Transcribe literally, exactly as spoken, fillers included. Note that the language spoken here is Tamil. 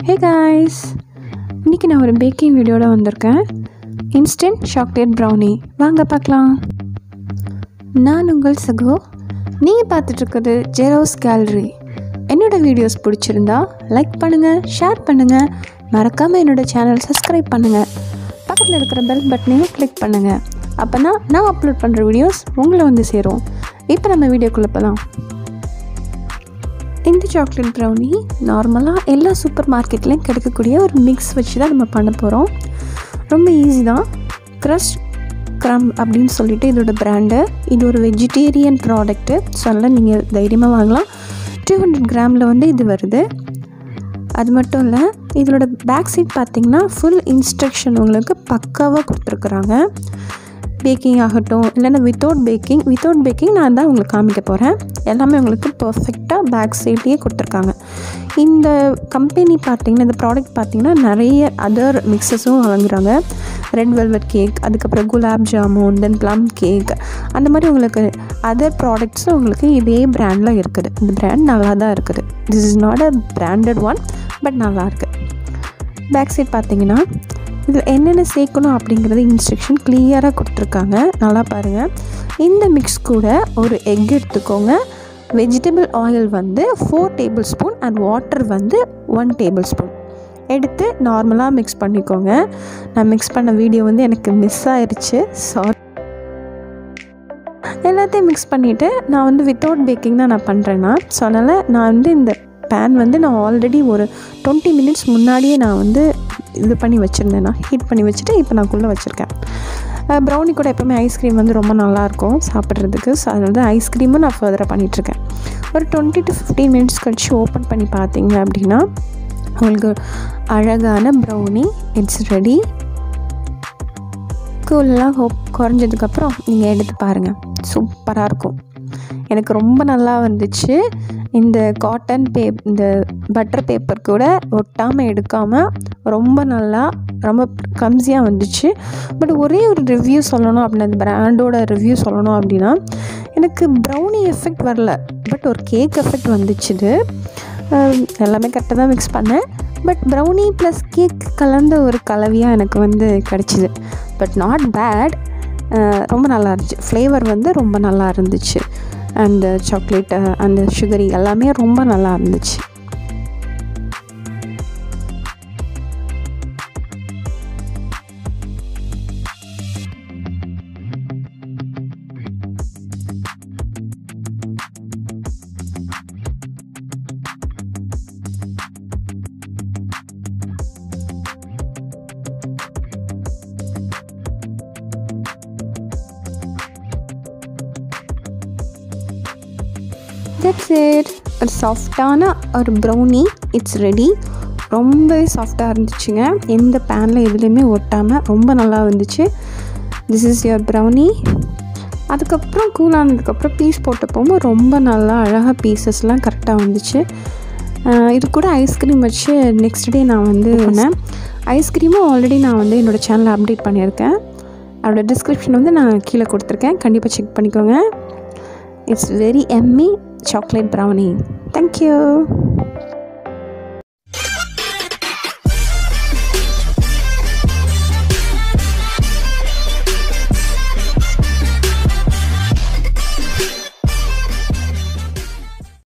Hey guys, இன்னைக்கு நான் ஒரு பேக்கிங் வீடியோட வந்திருக்கேன். இன்ஸ்டன்ட் சாக்லேட் ப்ரௌனி வாங்க பார்க்கலாம். நான் உங்கள் சகோ. நீங்கள் பார்த்துட்ருக்குது ஜெரோஸ் கேலரி. என்னோடய வீடியோஸ் பிடிச்சிருந்தா லைக் பண்ணுங்கள், ஷேர் பண்ணுங்கள், மறக்காமல் என்னோடய சேனல் சப்ஸ்கிரைப் பண்ணுங்கள். பக்கத்தில் இருக்கிற பெல் பட்டனையும் கிளிக் பண்ணுங்கள். அப்போ தான் நான் அப்லோட் பண்ணுற வீடியோஸ் உங்களை வந்து சேரும். இப்போ நம்ம வீடியோக்குள்ளே போகலாம். இந்த சாக்லேட் ப்ரௌனி நார்மலாக எல்லா சூப்பர் மார்க்கெட்லேயும் கிடைக்கக்கூடிய ஒரு மிக்ஸ் வச்சு தான் நம்ம பண்ண போகிறோம். ரொம்ப ஈஸி தான். க்ரஷ் க்ரம் அப்படின்னு சொல்லிட்டு இதோட பிராண்டு. இது ஒரு வெஜிடேரியன் ப்ராடக்ட்டு. ஸோ அதனால் நீங்கள் தைரியமாக வாங்கலாம். டூ ஹண்ட்ரட் கிராமில் வந்து இது வருது. அது மட்டும் இல்லை, இதோட பேக் சைட் பார்த்திங்கன்னா ஃபுல் இன்ஸ்ட்ரக்ஷன் உங்களுக்கு பக்காவாக கொடுத்துருக்குறாங்க. பேக்கிங் ஆகட்டும், இல்லைன்னா வித்தவுட் பேக்கிங் வித்தவுட் பேக்கிங் நான் தான் உங்களுக்கு காமிக்க போகிறேன். எல்லாமே உங்களுக்கு பர்ஃபெக்டாக பேக் சைட்லேயே கொடுத்துருக்காங்க. இந்த கம்பெனி பார்த்திங்கன்னா, இந்த ப்ராடக்ட் பார்த்திங்கன்னா நிறைய அதர் மிக்சஸும் வாங்குறாங்க. ரெட் வெல்வெட் கேக், அதுக்கப்புறம் gulab jamun, then plum cake, அந்த மாதிரி உங்களுக்கு அதர் ப்ராடக்ட்ஸும் உங்களுக்கு இதே ப்ராண்டில் இருக்குது. இந்த ப்ராண்ட் நல்லா தான் இருக்குது. This is not a branded one, but நல்லா இருக்குது. பேக் சைட் பார்த்திங்கன்னா இதில் என்னென்ன சேர்க்கணும் அப்படிங்கிறது இன்ஸ்ட்ரக்ஷன் கிளியராக கொடுத்துருக்காங்க. நல்லா பாருங்கள். இந்த மிக்ஸ் கூட ஒரு எக் எடுத்துக்கோங்க. வெஜிடபிள் ஆயில் வந்து four tablespoon and water வந்து ஒன் டேபிள் ஸ்பூன் எடுத்து நார்மலாக மிக்ஸ் பண்ணிக்கோங்க. நான் மிக்ஸ் பண்ண வீடியோ வந்து எனக்கு மிஸ் ஆயிடுச்சு, சாரி. எல்லாத்தையும் மிக்ஸ் பண்ணிவிட்டு நான் வந்து வித்தவுட் பேக்கிங் தான் நான் பண்ணுறேன்னா, ஸோ அதனால் நான் வந்து இந்த பேன் வந்து நான் ஆல்ரெடி ஒரு டுவெண்ட்டி மினிட்ஸ் முன்னாடியே நான் வந்து இது பண்ணி வச்சுருந்தேன். நான் ஹீட் பண்ணி வச்சுட்டு இப்போ நான் குள்ளே வச்சுருக்கேன். ப்ரௌனி கூட எப்போவுமே ஐஸ்கிரீம் வந்து ரொம்ப நல்லாயிருக்கும் சாப்பிட்றதுக்கு. ஸோ அது வந்து ஐஸ்கிரீமும் நான் ஃபர்தராக பண்ணிகிட்ருக்கேன். ஒரு டுவெண்ட்டி டு ஃபிஃப்டீன் மினிட்ஸ் கழிச்சு ஓப்பன் பண்ணி பார்த்தீங்க அப்படின்னா உங்களுக்கு அழகான ப்ரௌனி இட்ஸ் ரெடி. கூலெலாம் ஹோப் குறைஞ்சதுக்கப்புறம் நீங்கள் எடுத்து பாருங்கள். சூப்பராக இருக்கும். எனக்கு ரொம்ப நல்லா வந்துச்சு. இந்த காட்டன் பேப் இந்த பட்டர் பேப்பர் கூட ஒட்டாமல் எடுக்காமல் ரொம்ப நல்லா ரொம்ப கம்ஸியாக வந்துச்சு. பட் ஒரே ஒரு ரிவ்யூ சொல்லணும் அப்படின்னா, அந்த பிராண்டோட ரிவ்யூ சொல்லணும் அப்படின்னா, எனக்கு ப்ரௌனி எஃபெக்ட் வரல, பட் ஒரு கேக் எஃபெக்ட் வந்துச்சுது. எல்லாமே கரெக்டாக தான் மிக்ஸ் பண்ணேன். பட் ப்ரௌனி ப்ளஸ் கேக் கலந்த ஒரு கலவையாக எனக்கு வந்து கிடச்சிது. But not bad. ரொம்ப நல்லா இருந்துச்சு. ஃப்ளேவர் வந்து ரொம்ப நல்லா இருந்துச்சு. அந்த சாக்லேட்டு அந்த சுகரி எல்லாமே ரொம்ப நல்லா இருந்துச்சு. That's it. ஒரு சாஃப்டான ஒரு ப்ரௌனி இட்ஸ் ரெடி. ரொம்பவே சாஃப்டாக இருந்துச்சுங்க. எந்த பேனில் எதுலேயுமே ஒட்டாமல் ரொம்ப நல்லா வந்துச்சு. This is your brownie. அதுக்கப்புறம் கூலானதுக்கப்புறம் பீஸ் போட்ட போகும்போது ரொம்ப நல்லா அழகாக பீசஸ்லாம் கரெக்டாக வந்துச்சு. இது கூட ஐஸ்கிரீம் வச்சு நெக்ஸ்ட் டே நான் வந்து பண்ணேன். ஐஸ்கிரீமும் ஆல்ரெடி நான் வந்து என்னோடய சேனலில் அப்டேட் பண்ணியிருக்கேன். அதோடய டிஸ்கிரிப்ஷன் வந்து நான் கீழே கொடுத்துருக்கேன். கண்டிப்பாக செக் பண்ணிக்கோங்க. It's very yummy chocolate brownie. Thank you.